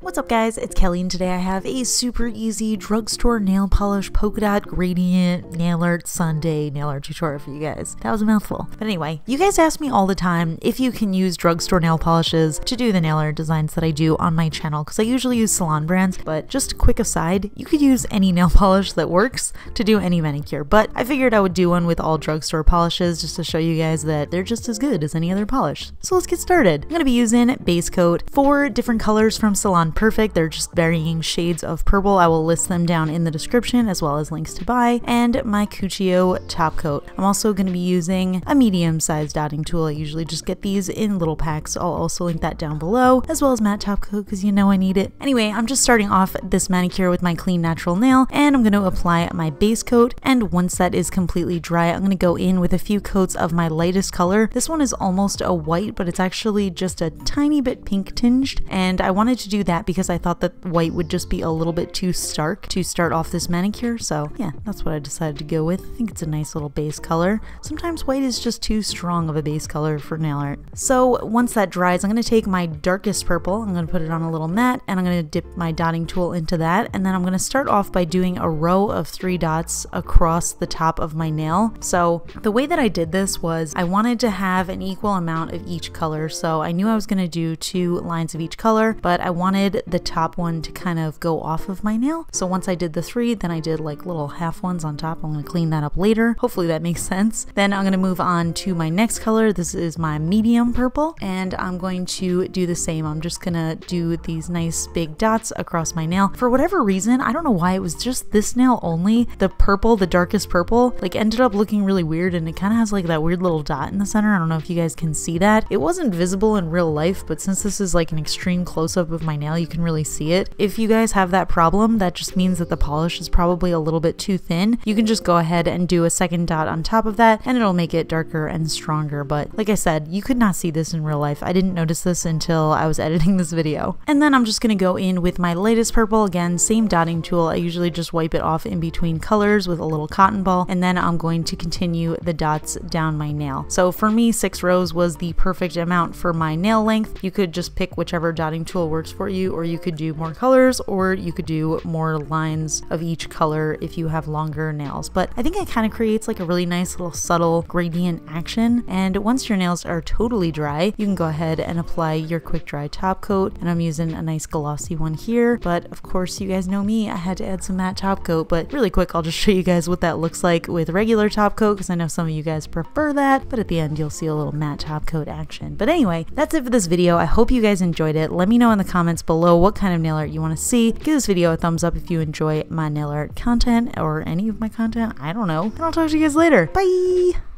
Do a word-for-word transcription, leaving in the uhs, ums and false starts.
What's up guys, it's Kelly and today I have a super easy drugstore nail polish polka dot gradient nail art Sunday nail art tutorial for you guys. That was a mouthful. But anyway, you guys ask me all the time if you can use drugstore nail polishes to do the nail art designs that I do on my channel because I usually use salon brands, but just a quick aside, you could use any nail polish that works to do any manicure, but I figured I would do one with all drugstore polishes just to show you guys that they're just as good as any other polish. So let's get started. I'm going to be using base coat, four different colors from Salon Perfect. They're just varying shades of purple. I will list them down in the description as well as links to buy, and my Cuccio top coat. I'm also going to be using a medium-sized dotting tool. I usually just get these in little packs. I'll also link that down below, as well as matte top coat because you know I need it. Anyway, I'm just starting off this manicure with my clean natural nail, and I'm going to apply my base coat, and once that is completely dry, I'm going to go in with a few coats of my lightest color. This one is almost a white, but it's actually just a tiny bit pink tinged, and I wanted to do that because I thought that white would just be a little bit too stark to start off this manicure, so yeah, that's what I decided to go with. I think it's a nice little base color. Sometimes white is just too strong of a base color for nail art. So once that dries, I'm going to take my darkest purple, I'm going to put it on a little mat, and I'm going to dip my dotting tool into that, and then I'm going to start off by doing a row of three dots across the top of my nail. So the way that I did this was I wanted to have an equal amount of each color, so I knew I was going to do two lines of each color, but I wanted the top one to kind of go off of my nail. So once I did the three, then I did like little half ones on top. I'm going to clean that up later. Hopefully that makes sense. Then I'm going to move on to my next color. This is my medium purple, and I'm going to do the same. I'm just going to do these nice big dots across my nail. For whatever reason, I don't know why, it was just this nail only. The purple, the darkest purple, like ended up looking really weird, and it kind of has like that weird little dot in the center. I don't know if you guys can see that. It wasn't visible in real life, but since this is like an extreme close-up of my nail, you can really see it. If you guys have that problem, that just means that the polish is probably a little bit too thin. You can just go ahead and do a second dot on top of that, and it'll make it darker and stronger. But like I said, you could not see this in real life. I didn't notice this until I was editing this video. And then I'm just gonna go in with my lightest purple. Again, same dotting tool. I usually just wipe it off in between colors with a little cotton ball, and then I'm going to continue the dots down my nail. So for me, six rows was the perfect amount for my nail length. You could just pick whichever dotting tool works for you, or you could do more colors, or you could do more lines of each color if you have longer nails. But I think it kind of creates like a really nice little subtle gradient action. And once your nails are totally dry, you can go ahead and apply your quick dry top coat. And I'm using a nice glossy one here, but of course you guys know me, I had to add some matte top coat. But really quick, I'll just show you guys what that looks like with regular top coat because I know some of you guys prefer that, but at the end you'll see a little matte top coat action. But anyway, that's it for this video. I hope you guys enjoyed it. Let me know in the comments below what kind of nail art you want to see. Give this video a thumbs up if you enjoy my nail art content or any of my content. I don't know. And I'll talk to you guys later. Bye!